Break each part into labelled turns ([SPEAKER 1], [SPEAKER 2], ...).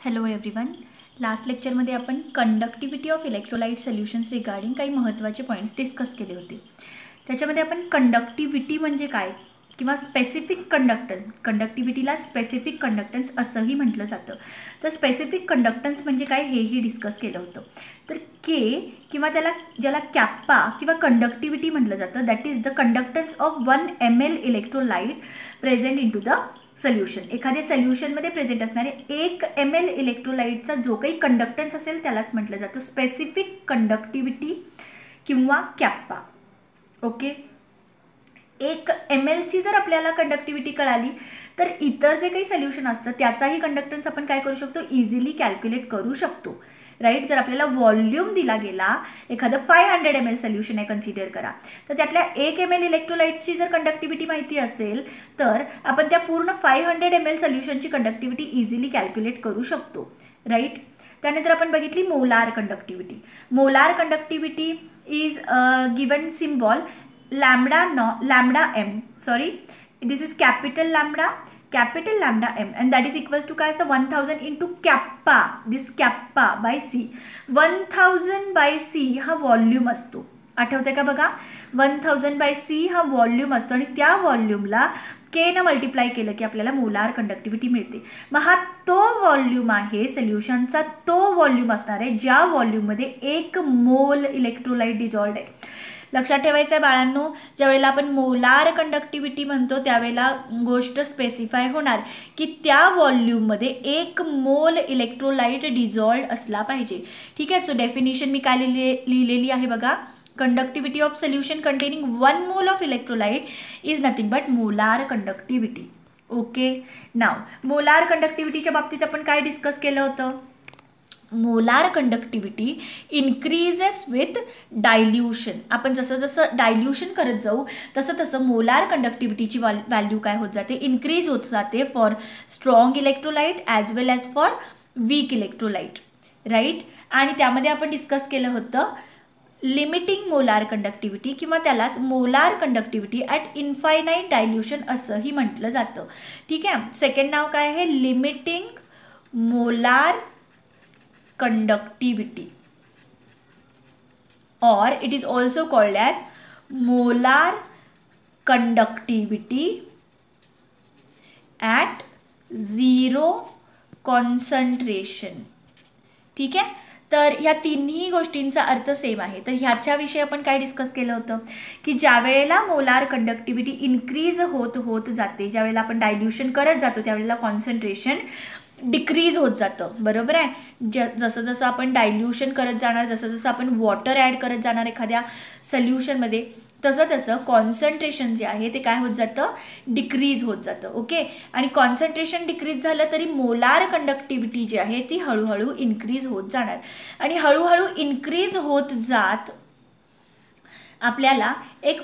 [SPEAKER 1] Hello everyone. Last लेक्चरमध्ये आपण conductivity of electrolyte solutions regarding काही महत्त्वाचे पॉईंट्स डिस्कस केले होते. त्याच्यामध्ये आपण कंडक्टिव्हिटी म्हणजे काय किंवा स्पेसिफिक कंडक्टन्स, कंडक्टिव्हिटीला स्पेसिफिक कंडक्टन्स असंही म्हटलं जातं. तर स्पेसिफिक कंडक्टन्स म्हणजे काय हेही डिस्कस केलं होतं. तर के किंवा ज्याला कॅप्पा किंवा कंडक्टिव्हिटी म्हटलं जातं, that is the conductance of 1 ml electrolyte present in to the solution. एखाद्या सोल्युशनमध्ये प्रेझेंट असणारे 1 ml इलेक्ट्रोलाइटचा जो काही कंडक्टन्स असेल त्यालाच म्हटलं जातं स्पेसिफिक कंडक्टिव्हिटी किंवा कॅप्पा. ओके, 1 ml ची जर आपल्याला कंडक्टिव्हिटी कळाली तर इतर जे काही सोल्युशन असतं त्याचाही कंडक्टन्स आपण काय करू शकतो, इझिली कॅल्क्युलेट करू शकतो. राईट. जर आपल्याला व्हॉल्यूम दिला गेला, एखादं 500 ml सोल्युशन आहे कन्सिडर करा, तर त्यातल्या 1 ml इलेक्ट्रोलाइटची जर कंडक्टिव्हिटी माहिती असेल तर आपण त्या पूर्ण 500 ml सोल्युशनची कंडक्टिव्हिटी इझिली कॅल्क्युलेट करू शकतो. राईट. त्यानंतर आपण बघितली molar conductivity. Molar conductivity is given symbol lambda M, sorry this is capital lambda m, and that is equals to काय असतं 1000 into kappa, this kappa by C. 1000 by C हा volume असतो, आठवते का बघा. 1000 बाय सी हा volume असतो आणि त्या व्हॉल्यूमला के न मल्टिप्लाय केलं की आपल्याला मोलार कंडक्टिव्हिटी मिळते. मग हा तो व्हॉल्यूम आहे सोल्युशनचा, तो व्हॉल्यूम असणार आहे ज्या व्हॉल्यूममध्ये 1 मोल इलेक्ट्रोलाइट डिझॉल्व्ड आहे. लक्षात ठेवायचं आहे बाळांनो, ज्यावेळेला आपण मोलार कंडक्टिव्हिटी म्हणतो त्यावेळेला गोष्ट स्पेसिफाय होणार की त्या व्हॉल्यूममध्ये 1 मोल इलेक्ट्रोलाइट डिझॉल्व्ड असला पाहिजे. ठीक आहे. सो डेफिनेशन मी काय लिहिलेली आहे बघा. Conductivity of solution containing 1 mole of electrolyte is nothing but molar conductivity. Okay. नाव मोलार कंडक्टिव्हिटीच्या बाबतीत आपण काय डिस्कस केलं होतं. Molar conductivity increases with dilution. आपण जसं जसं डायल्यूशन करत जाऊ तसं तसं मोलार कंडक्टिव्हिटीची व्हॅल्यू काय होत जाते, इन्क्रीज होत जाते for strong electrolyte as well as for weak electrolyte. Right. आणि त्यामध्ये आपण डिस्कस केलं होतं लिमिटिंग मोलार कंडक्टिव्हिटी किंवा त्यालाच molar conductivity at infinite dilution असंही म्हटलं जातं. ठीक आहे. सेकंड नाव काय आहे, limiting molar conductivity, or it is also called as molar conductivity at zero concentration. ठीक आहे. तर ह्या तिन्ही गोष्टींचा अर्थ सेम आहे. तर ह्याच्याविषयी आपण काय डिस्कस केलं होतं की ज्या वेळेला मोलार कंडक्टिव्हिटी इन्क्रीज होत जाते, ज्यावेळेला आपण डायल्यूशन करत जातो त्यावेळेला कॉन्सन्ट्रेशन डिक्रीज होत जातं. बरोबर आहे. जसं जसं आपण डायल्यूशन करत जाणार, जसं जसं आपण वॉटर ॲड करत जाणार एखाद्या सोल्युशनमध्ये, तसं तसं कॉन्सन्ट्रेशन जे आहे ते काय होत जातं, डिक्रीज होत जातं. ओके. आणि कॉन्सन्ट्रेशन डिक्रीज झालं तरी मोलार कंडक्टिव्हिटी जी आहे ती हळूहळू इन्क्रीज होत जाणार आणि हळूहळू इन्क्रीज होत जात आपल्याला एक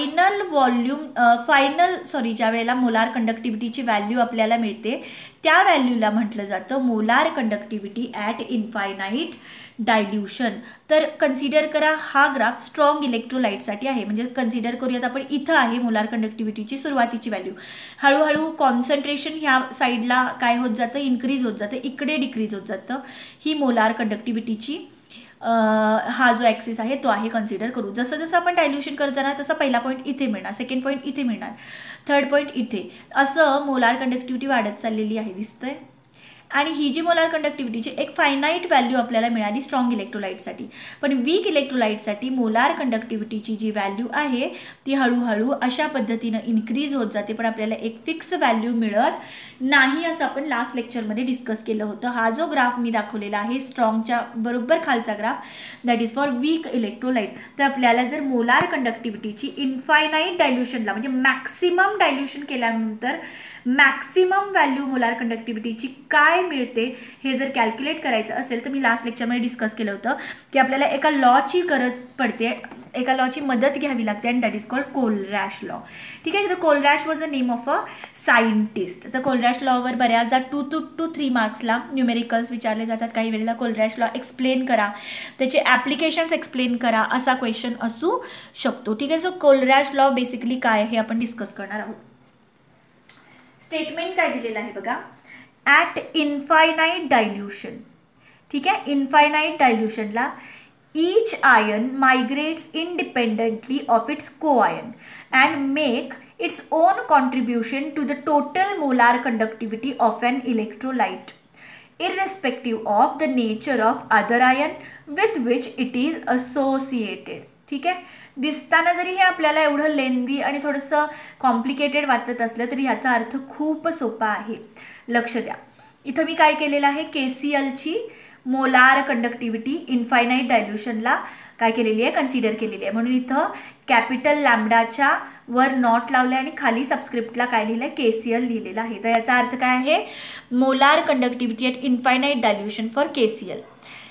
[SPEAKER 1] ज्या वेळेला मोलार कंडक्टिव्हिटीची व्हॅल्यू आपल्याला मिळते त्या व्हॅल्यूला म्हटलं जातं molar conductivity at infinite dilution. तर कन्सिडर करा हा ग्राफ स्ट्रॉंग इलेक्ट्रोलाइटसाठी आहे. म्हणजे कन्सिडर करूयात आपण, इथं आहे मोलार कंडक्टिव्हिटीची सुरुवातीची व्हॅल्यू. हळूहळू कॉन्सन्ट्रेशन ह्या साईडला काय होत जातं, इन्क्रीज होत जातं, इकडे डिक्रीज होत जातं. ही मोलार कंडक्टिव्हिटीची हा जो ॲक्सिस आहे तो आहे, कन्सिडर करू. जसं जसं आपण डायल्यूशन करत जाणार तसं पहिला पॉईंट इथे मिळणार, सेकंड पॉईंट इथे मिळणार, थर्ड पॉईंट इथे, असं मोलार कंडक्टिव्हिटी वाढत चाललेली आहे, दिसतंय. आणि ही जी मोलार कंडक्टिव्हिटीची एक फायनाईट व्हॅल्यू आपल्याला मिळाली स्ट्रॉंग इलेक्ट्रोलाइटसाठी. पण वीक इलेक्ट्रोलाइटसाठी मोलार कंडक्टिव्हिटीची जी व्हॅल्यू आहे ती हळूहळू अशा पद्धतीनं इन्क्रीज होत जाते, पण आपल्याला एक फिक्स व्हॅल्यू मिळत नाही, असं आपण लास्ट लेक्चरमध्ये डिस्कस केलं होतं. हा जो ग्राफ मी दाखवलेला आहे स्ट्रॉंगच्या बरोबर खालचा graph, that is for weak electrolyte. तर आपल्याला जर मोलार कंडक्टिव्हिटीची इन्फायनाईट डायल्यूशनला म्हणजे मॅक्सिमम डायल्यूशन केल्यानंतर मॅक्सिमम व्हॅल्यू मोलार कंडक्टिव्हिटीची काय मिळते हे जर कॅल्क्युलेट करायचं असेल तर मी लास्ट लेक्चरमध्ये डिस्कस केलं होतं की आपल्याला एका लॉची गरज पडते, एका लॉची मदत घ्यावी लागते आणि that is called Kohlrausch law. ठीक आहे. तर Kohlrausch was the name of a scientist. तर कोलरॅश लॉवर बऱ्याचदा 2 to 3 मार्क्सला न्यूमेरिकल्स विचारले जातात. काही वेळेला कोलरॅश लॉ एक्सप्लेन करा, त्याचे ॲप्लिकेशन्स एक्सप्लेन करा असा क्वेश्चन असू शकतो. ठीक आहे. सो कोलरॅश लॉ बेसिकली काय हे आपण डिस्कस करणार आहोत. स्टेटमेंट काय दिलेलं आहे बघा. At infinite dilution. ठीक आहे, इन्फायनाईट डायल्यूशनला each ion migrates independently of its co-ion and make its own contribution to the total molar conductivity of an electrolyte irrespective of the nature of other ion with which it is associated. ठीक आहे, दिसताना जरी हे आपल्याला एवढं लेंदी आणि थोडंसं complicated वाटत असलं तरी ह्याचा अर्थ खूप सोपा आहे. लक्ष द्या, इथं मी काय केलेलं आहे, KClची मोलार कंडक्टिव्हिटी इन्फायनाईट डायल्यूशनला काय केलेली आहे, कन्सिडर केलेली आहे. म्हणून इथं कॅपिटल लॅम्बडाच्या वर नॉट लावले आणि खाली सबस्क्रिप्टला काय लिहिलं आहे, KCl लिहिलेलं आहे. तर याचा अर्थ काय आहे, molar conductivity at infinite dilution for KCl.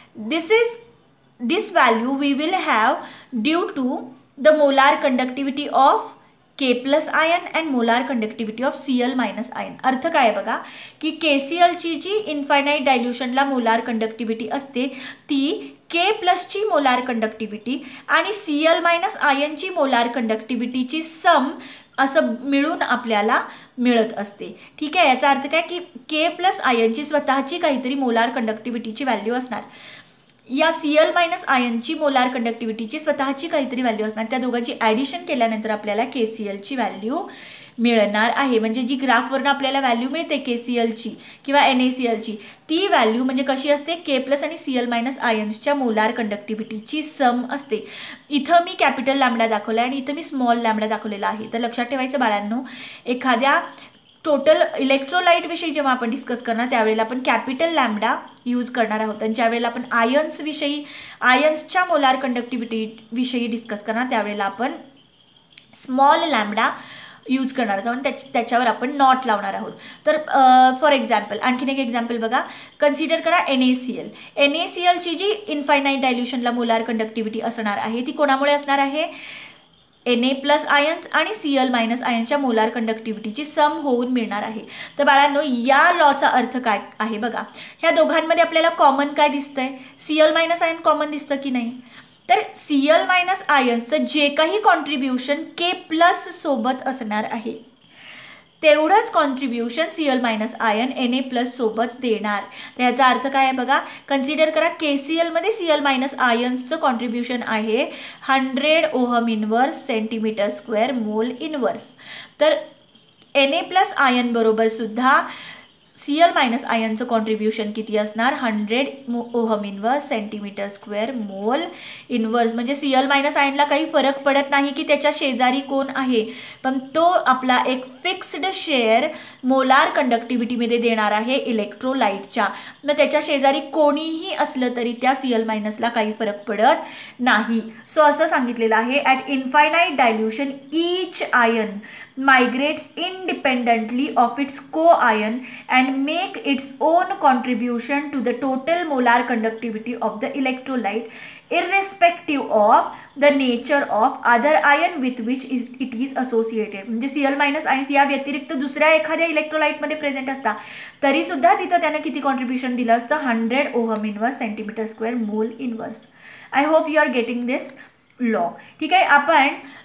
[SPEAKER 1] this value we will have due to the molar conductivity of K plus ion and molar conductivity of Cl minus ion. अर्थ काय आहे बघा की KClची जी इन्फायनाईट डायल्यूशनला मोलार कंडक्टिव्हिटी असते ती K प्लसची मोलार कंडक्टिव्हिटी आणि Cl मायनस आयनची मोलार कंडक्टिव्हिटीची सम असं मिळून आपल्याला मिळत असते. ठीक आहे, याचा अर्थ काय की K प्लस आयनची स्वतःची काहीतरी मोलार कंडक्टिव्हिटीची व्हॅल्यू असणार, या Cl मायनस आयनची मोलार कंडक्टिव्हिटीची स्वतःची काहीतरी व्हॅल्यू असणार, त्या दोघांची ॲडिशन केल्यानंतर आपल्याला KClची व्हॅल्यू मिळणार आहे. म्हणजे जी ग्राफवरून आपल्याला व्हॅल्यू मिळते KClची किंवा NaClची ती व्हॅल्यू म्हणजे कशी असते, K प्लस आणि Cl मायनस आयन्सच्या मोलार कंडक्टिव्हिटीची सम असते. इथं मी कॅपिटल लॅम्बडा दाखवला आहे आणि इथं मी स्मॉल लॅम्बडा दाखवलेला आहे. तर लक्षात ठेवायचं बाळांनो, एखाद्या टोटल इलेक्ट्रोलाइट विषयी जेव्हा आपण डिस्कस करणार त्यावेळेला आपण कॅपिटल लॅम्बडा यूज करणार आहोत आणि ज्यावेळेला आपण आयन्सच्या मोलार कंडक्टिव्हिटी विषयी डिस्कस करणार त्यावेळेला आपण स्मॉल लॅम्बडा यूज करणार आहोत आणि त्याच्यावर आपण नॉट लावणार आहोत. तर फॉर एक्झाम्पल आणखीन एक एक्झाम्पल बघा, कन्सिडर करा NaClची जी इन्फायनाईट डायल्यूशनला मोलार कंडक्टिव्हिटी असणार आहे ती कोणामुळे असणार आहे, Na प्लस आयन्स आणि Cl मायनस आयन्सच्या मोलार कंडक्टिव्हिटीची सम होऊन मिळणार आहे. तर बाळांनो, या लॉचा अर्थ काय आहे बघा, ह्या दोघांमध्ये आपल्याला कॉमन काय दिसतंय, Cl मायनस आयन कॉमन दिसतं की नाही. तर Cl मायनस आयन्सचं जे काही कॉन्ट्रीब्युशन K प्लस सोबत असणार आहे तेवढंच contribution Cl minus ion Na plus सोबत देणार. तर याचा अर्थ काय आहे बघा, कन्सिडर करा KClमध्ये Cl मायनस आयन्सचं कॉन्ट्रीब्युशन आहे 100 ohm inverse centimetre square mole inverse. तर Na प्लस आयन बरोबर सुद्धा Cl मायनस आयनचं कॉन्ट्रीब्युशन किती असणार, 100 ohm inverse centimetre square mole inverse. म्हणजे Cl मायनस आयनला काही फरक पडत नाही की त्याच्या शेजारी कोण आहे, पण तो आपला एक फिक्स्ड शेअर मोलार कंडक्टिव्हिटीमध्ये देणार आहे इलेक्ट्रोलाइटच्या. मग त्याच्या शेजारी कोणीही असलं तरी त्या Cl मायनसला काही फरक पडत नाही. सो असं सांगितलेलं आहे, at infinite dilution each ion migrates independently of its co-ion and make its own contribution to the total molar conductivity of the electrolyte irrespective of the nature of other ion with which it is associated. म्हणजे Cl minus ions या व्यतिरिक्त दुसऱ्या एखाद्या इलेक्ट्रोलाइटमध्ये present असता तरी सुद्धा तिथं त्यानं किती कॉन्ट्रीब्युशन दिलं असतं, 100 ohm inverse centimetre square mole inverse. I hope you are getting this law. ठीक आहे, आपण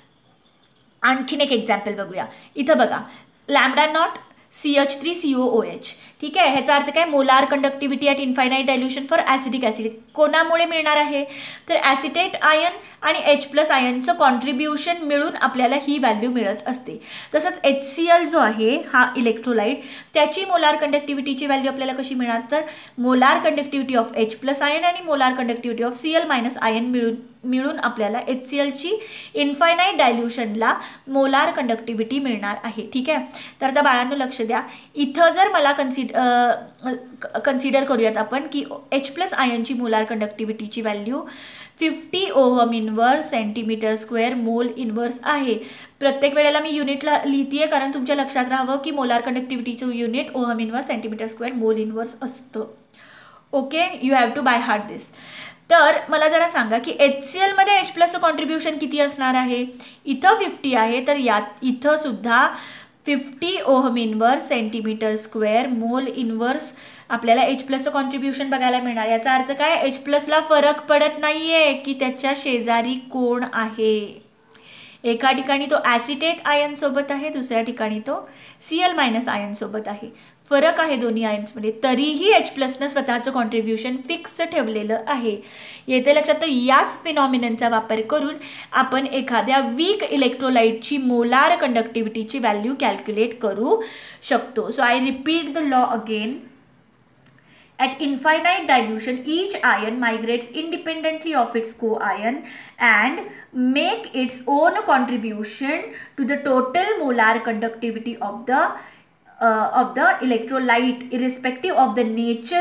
[SPEAKER 1] आणखीन एक एक्झाम्पल बघूया. इथं बघा, लॅम्बडा नॉट CH3COOH. ठीक आहे, ह्याचा अर्थ काय, molar conductivity at infinite dilution for acetic acid कोणामुळे मिळणार आहे, तर ॲसिटेट आयन आणि H प्लस आयनचं कॉन्ट्रीब्युशन मिळून आपल्याला ही व्हॅल्यू मिळत असते. तसंच HCl जो आहे हा इलेक्ट्रोलाइट त्याची मोलार कंडक्टिव्हिटीची व्हॅल्यू आपल्याला कशी मिळणार, तर molar conductivity of H plus ion आणि molar conductivity of Cl minus ion मिळून आपल्याला HClची इन्फायनाईट डायल्यूशनला मोलार कंडक्टिव्हिटी मिळणार आहे. ठीक आहे, तर आता बाळांनो लक्ष द्या, इथं जर मला कन्सिडर करूयात आपण की H प्लस आयनची मोलार कंडक्टिव्हिटीची value 50 ohm inverse centimetre square mole inverse आहे. प्रत्येक वेळेला मी युनिटला लिहिते कारण तुमच्या लक्षात राहावं की मोलार कंडक्टिव्हिटीचं unit ohm inverse centimetre square mole inverse असतं. Okay, you have to by heart this. तर मला जरा सांगा की HClमध्ये H प्लसचं कॉन्ट्रीब्युशन किती असणार आहे, इथं 50 आहे तर यात इथं सुद्धा 50 ohm inverse centimetre square mole inverse आपल्याला H प्लसचं कॉन्ट्रीब्युशन बघायला मिळणार. याचा अर्थ काय, H प्लसला फरक पडत नाही आहे की त्याच्या शेजारी कोण आहे. एका ठिकाणी तो ॲसिटेट आयन सोबत आहे, दुसऱ्या ठिकाणी तो Cl मायनस आयन सोबत आहे. फरक आहे दोन्ही आयन्समध्ये, तरीही H+नं स्वतःचं कॉन्ट्रीब्युशन फिक्स ठेवलेलं आहे. येते लक्षात. तर याच फिनॉमिननचा वापर करून आपण एखाद्या वीक इलेक्ट्रोलाइटची मोलार कंडक्टिव्हिटीची व्हॅल्यू कॅल्क्युलेट करू शकतो. So I repeat the law again. At infinite dilution, each ion migrates independently of its co-ion and make its own contribution to the total molar conductivity of the electrolyte, irrespective of the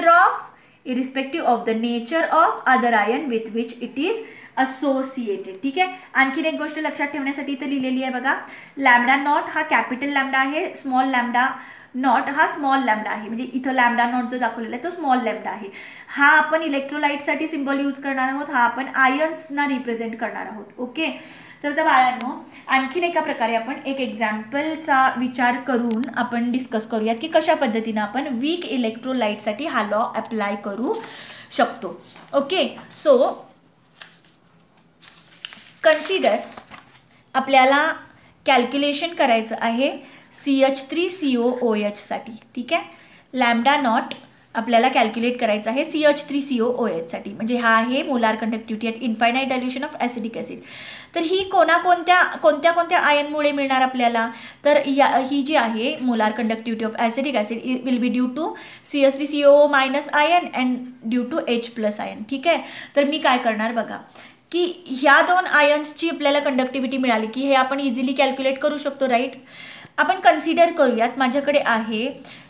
[SPEAKER 1] nature of other ion with which it is associated. ठीक आहे. आणखीन एक गोष्ट लक्षात ठेवण्यासाठी इथे लिहिलेली आहे बघा. लॅम्डा नॉट हा कॅपिटल लॅम्डा आहे, स्मॉल लॅम्डा नॉट हा स्मॉल लॅम्डा आहे. म्हणजे इथं लॅम्डा नॉट जो दाखवलेला आहे तो स्मॉल लॅम्डा आहे. हा आपण इलेक्ट्रोलाइटसाठी सिम्बॉल यूज करणार आहोत, हा आपण आयन्सना रिप्रेझेंट करणार आहोत. ओके. तर आता बाळांनो आणखीन एका प्रकारे आपण एक एक्झाम्पलचा विचार करून आपण डिस्कस करूयात की कशा पद्धतीनं आपण वीक इलेक्ट्रोलाइटसाठी हा लॉ अप्लाय करू शकतो. ओके. सो कन्सिडर आपल्याला कॅल्क्युलेशन करायचं आहे CH3COOH साठी. ठीक आहे. लॅम्डा नॉट आपल्याला कॅल्क्युलेट करायचं आहे CH3COOH साठी. म्हणजे हा आहे molar conductivity at infinite dilution of acidic acid. तर ही कोणत्या आयनमुळे मिळणार आपल्याला, तर ही जी आहे molar conductivity of acidic acid will be due to CH3COO minus ion and due to H+ ion. ठीक आहे. तर मी काय करणार बघा की ह्या दोन आयन्सची आपल्याला कंडक्टिव्हिटी मिळाली की हे आपण इझिली कॅल्क्युलेट करू शकतो. राईट. आपण कन्सिडर करूयात माझ्याकडे आहे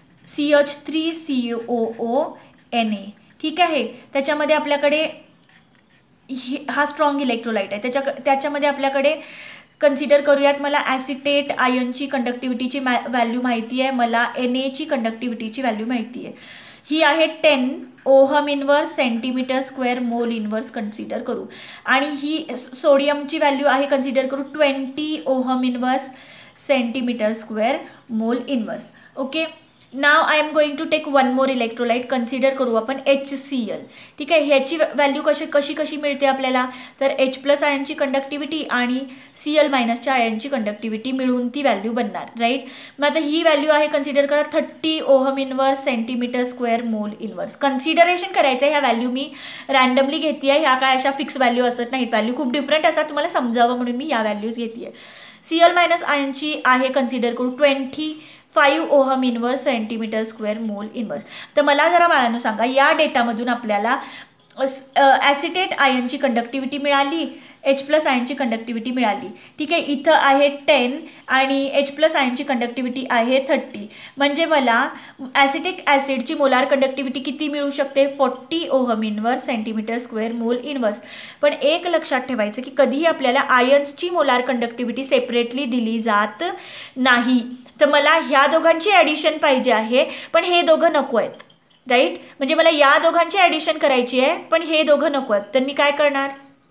[SPEAKER 1] CH3COO Na. ठीक आहे. त्याच्यामध्ये आपल्याकडे हा स्ट्रॉंग इलेक्ट्रोलाइट आहे. त्याच्यामध्ये आपल्याकडे कन्सिडर करूयात मला ॲसिटेट आयनची कंडक्टिव्हिटीची व्हॅल्यू माहिती आहे, मला Na ची कंडक्टिव्हिटीची व्हॅल्यू माहिती आहे. ही आहे 10 ohm inverse centimetre square mole inverse consider करू. आणि ही सोडियमची व्हॅल्यू आहे कन्सिडर करू 20 ohm inverse centimetre square mole inverse. Okay. Now I am going to take one more electrolyte. Consider करू आपण HCl. ठीक आहे. ह्याची व्हॅल्यू कशी मिळते आपल्याला, तर H+ आयनची कंडक्टिव्हिटी आणि Cl- आयनची कंडक्टिव्हिटी मिळून ती व्हॅल्यू बनणार. राईट. मग आता ही व्हॅल्यू आहे कन्सिडर करा 30 ohm inverse centimetre square mole inverse. Consideration करायचं आहे. ह्या व्हॅल्यू मी रँडमली घेते आहे. ह्या काय अशा फिक्स व्हॅल्यू असत नाहीत, व्हॅल्यू खूप डिफरंट असतात. तुम्हाला समजावं म्हणून मी या व्हॅल्यूज घेते आहे. Cl- आयनची आहे कन्सिडर करू 25 ohm inverse centimetre square mole inverse. तर मला जरा बाळांनो सांगा, या डेटामधून आपल्याला ॲसिटेट आयनची कंडक्टिव्हिटी मिळाली, H+ आयनची कंडक्टिव्हिटी मिळाली. ठीक आहे. इथं आहे 10 आणि H+ आयनची कंडक्टिव्हिटी आहे 30. म्हणजे मला ॲसिटिक ॲसिडची मोलार कंडक्टिव्हिटी किती मिळू शकते, 40 ohm inverse centimetre square mole inverse. पण एक लक्षात ठेवायचं की कधीही आपल्याला आयन्सची मोलार कंडक्टिव्हिटी सेपरेटली दिली जात नाही. तर मला ह्या दोघांची ॲडिशन पाहिजे आहे, पण हे दोघं नको आहेत. राईट. म्हणजे मला या दोघांची ॲडिशन करायची आहे पण हे दोघं नको आहेत. तर मी काय करणार,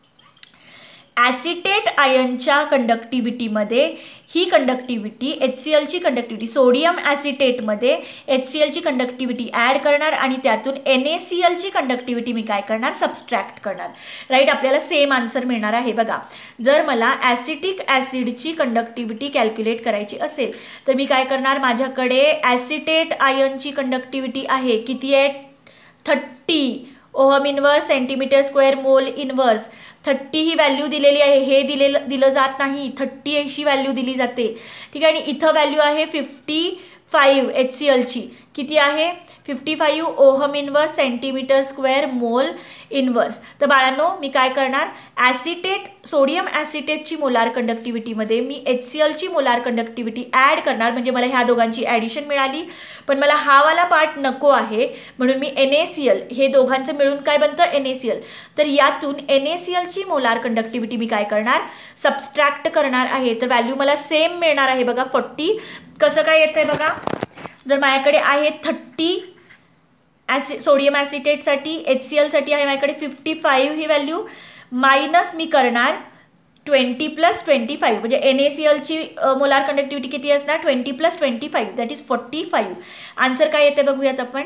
[SPEAKER 1] ॲसिटेट आयनच्या कंडक्टिव्हिटीमध्ये ही कंडक्टिव्हिटी HClची कंडक्टिव्हिटी, सोडियम ॲसिटेटमध्ये HClची कंडक्टिव्हिटी ॲड करणार आणि त्यातून NaClची कंडक्टिव्हिटी मी काय करणार, सबस्ट्रॅक्ट करणार. राईट. आपल्याला सेम आन्सर मिळणार आहे. बघा, जर मला ॲसिटिक ॲसिडची कंडक्टिव्हिटी कॅल्क्युलेट करायची असेल तर मी काय करणार, माझ्याकडे ॲसिटेट आयनची कंडक्टिव्हिटी आहे किती आहे 30 ohm inverse centimetre square mole inverse. 30 ही व्हॅल्यू दिलेली आहे, हे दिलं जात नाही, 30 अशी व्हॅल्यू दिली जाते. ठीक आहे. आणि इथं व्हॅल्यू आहे 55 HClची किती आहे 55 ohm inverse centimetre square mole inverse. तर बाळांनो मी काय करणार, सोडियम ॲसिटेटची मोलार कंडक्टिव्हिटीमध्ये मी HClची मोलार कंडक्टिव्हिटी ॲड करणार. म्हणजे मला ह्या दोघांची ॲडिशन मिळाली, पण मला हा वाला पार्ट नको आहे म्हणून मी NaCl, हे दोघांचं मिळून काय बनतं NaCl. तर यातून NaClची मोलार कंडक्टिव्हिटी मी काय करणार, सबस्ट्रॅक्ट करणार आहे. तर व्हॅल्यू मला सेम मिळणार आहे. बघा 40 कसं काय येतं आहे बघा, जर माझ्याकडे आहे 30 सोडियम ॲसिटेटसाठी, HClसाठी आहे माझ्याकडे 55 ही व्हॅल्यू, मायनस मी करणार 20 + 25 म्हणजे NaClची मोलार कंडक्टिव्हिटी किती असणार 20 + 25 दॅट इज 45. आन्सर काय येते बघूयात आपण,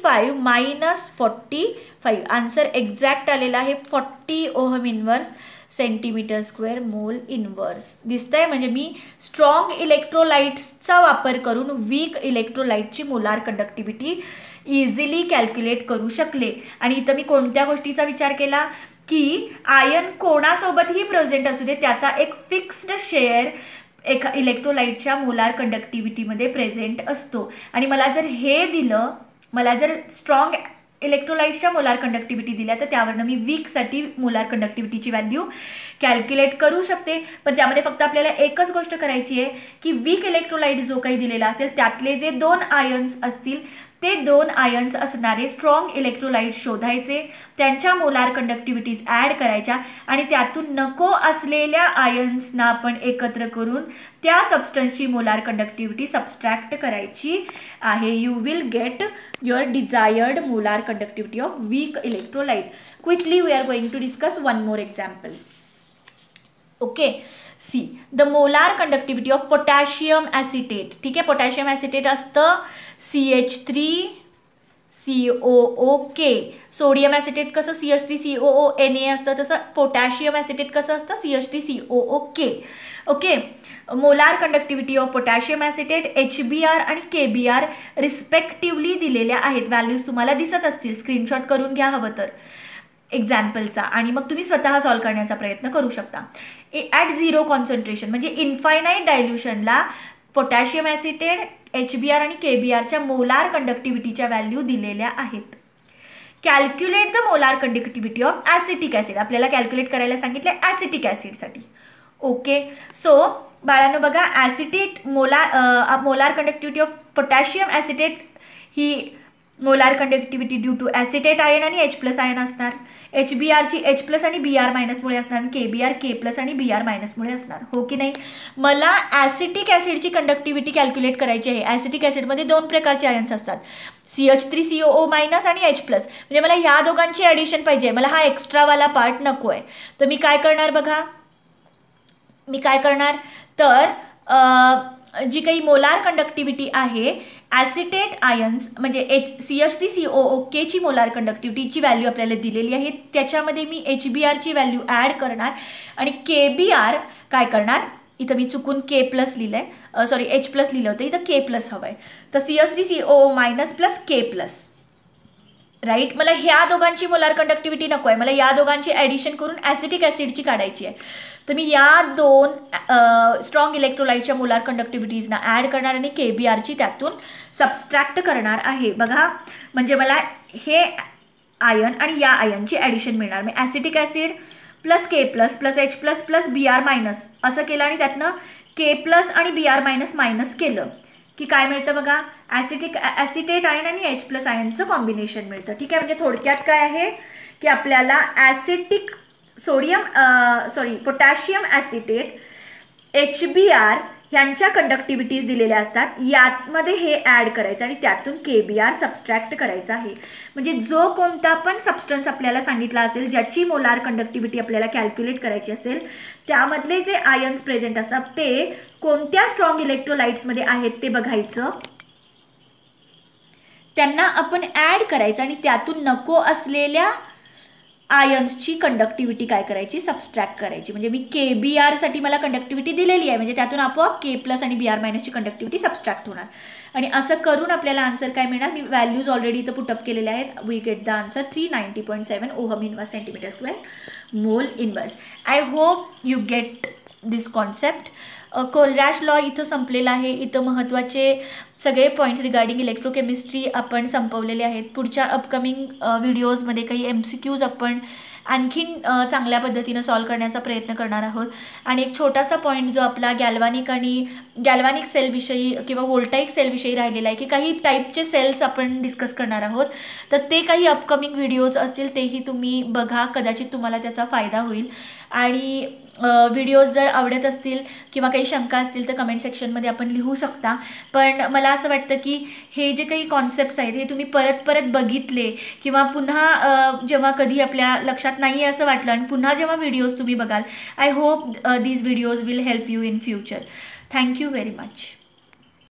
[SPEAKER 1] 85 - 45. आन्सर एक्झॅक्ट आलेला आहे 40 ओहम इनवर्स सेंटीमीटर स्क्वेअर मोल दिसतंय. म्हणजे मी स्ट्रॉंग इलेक्ट्रोलाइट्सचा वापर करून वीक इलेक्ट्रोलाइटची मोलार कंडक्टिव्हिटी इझिली कॅल्क्युलेट करू शकले. आणि इथं मी कोणत्या गोष्टीचा विचार केला की आयन कोणासोबतही प्रेझेंट असू दे त्याचा एक फिक्स्ड शेअर एका इलेक्ट्रोलाइटच्या मोलार कंडक्टिव्हिटीमध्ये प्रेझेंट असतो. आणि मला जर हे दिलं, मला जर स्ट्रॉंग इलेक्ट्रोलाइट्सच्या मोलार कंडक्टिव्हिटी दिल्या तर त्यावरनं मी वीकसाठी मोलार कंडक्टिव्हिटीची व्हॅल्यू कॅल्क्युलेट करू शकते. पण त्यामध्ये फक्त आपल्याला एकच गोष्ट करायची आहे की वीक इलेक्ट्रोलाइट जो काही दिलेला असेल त्यातले जे 2 आयन्स असतील ते 2 आयन्स असणारे स्ट्रॉंग इलेक्ट्रोलाइट शोधायचे, त्यांच्या मोलार कंडक्टिव्हिटीज ॲड करायच्या आणि त्यातून नको असलेल्या आयन्सना आपण एकत्र करून त्या सबस्टन्सची मोलार कंडक्टिव्हिटी सबस्ट्रॅक्ट करायची आहे. You will get your desired molar conductivity of weak electrolyte. Quickly we are going to discuss one more example. Okay, see the molar conductivity of potassium acetate. ठीक आहे, पोटॅशियम ॲसिटेट असतं CH3COOK. Sodium acetate कसं CH3COONA असतं तसं potassium acetate कसं असतं CH3COOK. ओके, molar conductivity of potassium acetate HBr आणि KBr रिस्पेक्टिव्हली दिलेल्या आहेत. व्हॅल्यूज तुम्हाला दिसत असतील, स्क्रीनशॉट करून घ्या हवं तर एक्झाम्पलचा आणि मग तुम्ही स्वतः सॉल्व्ह करण्याचा प्रयत्न करू शकता. ॲट 0 कॉन्सन्ट्रेशन म्हणजे इन्फायनाईट डायल्युशनला पोटॅशियम ॲसिटेट HBr आणि KBrच्या मोलार कंडक्टिव्हिटीच्या व्हॅल्यू दिलेल्या आहेत. Calculate the molar conductivity of acetic acid. आपल्याला कॅल्क्युलेट करायला सांगितलं ॲसिटिक ॲसिडसाठी. ओके, सो बाळांनो बघा, acetate molar conductivity of potassium acetate ही molar conductivity due to acetate ion आणि H+ आयन असणार. HBrची H+ आणि Br- मुळे असणार आणि KBr K+ आणि Br- मुळे असणार. हो की नाही? मला ॲसिटिक ॲसिडची कंडक्टिव्हिटी कॅल्क्युलेट करायची आहे. ॲसिटिक ॲसिडमध्ये 2 प्रकारचे आयन्स असतात, CH3COO- आणि H+. म्हणजे मला ह्या दोघांची ॲडिशन पाहिजे, मला हा एक्स्ट्रावाला पार्ट नको आहे. तर मी काय करणार बघा, मी काय करणार तर जी काही मोलार कंडक्टिव्हिटी आहे ॲसिटेट आयन्स म्हणजे CH3COOK ची मोलार कंडक्टिव्हिटीची व्हॅल्यू आपल्याला दिलेली आहे, त्याच्यामध्ये मी HBrची व्हॅल्यू ॲड करणार आणि KBr काय करणार, इथं मी चुकून K+ लिहिलं आहे, सॉरी H+ लिहिलं होतं, इथं K+ हवं आहे. तर CH3COO- प्लस K+. राईट, मला ह्या दोघांची मोलार कंडक्टिव्हिटी नको आहे, मला या दोघांची ॲडिशन करून ॲसिटिक ॲसिडची काढायची आहे. तर मी या 2 स्ट्रॉंग इलेक्ट्रोलाइटच्या मोलार कंडक्टिव्हिटीजना ॲड करणार आणि KBrची त्यातून सबस्ट्रॅक्ट करणार आहे. बघा, म्हणजे मला हे आयन आणि या आयनची ॲडिशन मिळणार. मी acetic acid plus K+ plus H+ plus Br- असं केलं आणि त्यातनं K+ आणि Br- मायनस केलं की काय मिळतं बघा, ॲसिटेट आयन आणि H+ आयनचं कॉम्बिनेशन मिळतं. ठीक आहे, म्हणजे थोडक्यात काय आहे की आपल्याला पोटॅशियम ॲसिटेट HBr ह्यांच्या कंडक्टिव्हिटीज दिलेल्या असतात, यामध्ये हे ॲड करायचं आणि त्यातून KBr सबस्ट्रॅक्ट करायचं आहे. म्हणजे जो कोणता पण सबस्टन्स आपल्याला सांगितला असेल ज्याची मोलार कंडक्टिव्हिटी आपल्याला कॅल्क्युलेट करायची असेल त्यामधले जे आयन्स प्रेझेंट असतात ते कोणत्या स्ट्रॉंग इलेक्ट्रोलाइट्समध्ये आहेत ते बघायचं, त्यांना आपण ॲड करायचं आणि त्यातून नको असलेल्या आयन्सची कंडक्टिव्हिटी काय करायची, सबस्ट्रॅक्ट करायची. म्हणजे मी KBr साठी मला कंडक्टिव्हिटी दिलेली आहे, म्हणजे त्यातून आपोआप K+ आणि Br- ची कंडक्टिव्हिटी सबस्ट्रॅक्ट होणार आणि असं करून आपल्याला आन्सर काय मिळणार, मी व्हॅल्यूज ऑलरेडी इथं पुटअप केलेल्या आहेत. We get the answer 390.7 ohm inverse centimetre square mole inverse. I hope you get this concept. Kohlrausch law इथं संपलेला आहे. इथं महत्त्वाचे सगळे पॉईंट्स रिगार्डिंग इलेक्ट्रोकेमिस्ट्री आपण संपवलेले आहेत. पुढच्या अपकमिंग व्हिडिओजमध्ये काही MCQs आपण आणखीन चांगल्या पद्धतीनं सॉल्व्ह करण्याचा प्रयत्न करणार आहोत. आणि एक छोटासा पॉईंट जो आपला गॅल्व्हॅनिक सेलविषयी किंवा व्होल्टाईक सेलविषयी राहिलेला आहे की काही टाईपचे सेल्स आपण डिस्कस करणार आहोत, तर ते काही अपकमिंग व्हिडिओज असतील तेही तुम्ही बघा, कदाचित तुम्हाला त्याचा फायदा होईल. आणि व्हिडिओज जर आवडत असतील किंवा काही शंका असतील तर कमेंट सेक्शनमध्ये आपण लिहू शकता. पण मला असं वाटतं की हे जे काही कॉन्सेप्ट्स आहेत हे तुम्ही परत बघितले किंवा पुन्हा जेव्हा कधी आपल्या लक्षात नाही असं वाटलं आणि पुन्हा जेव्हा व्हिडिओज तुम्ही बघाल, I hope these videos will help you in future. Thank you very much.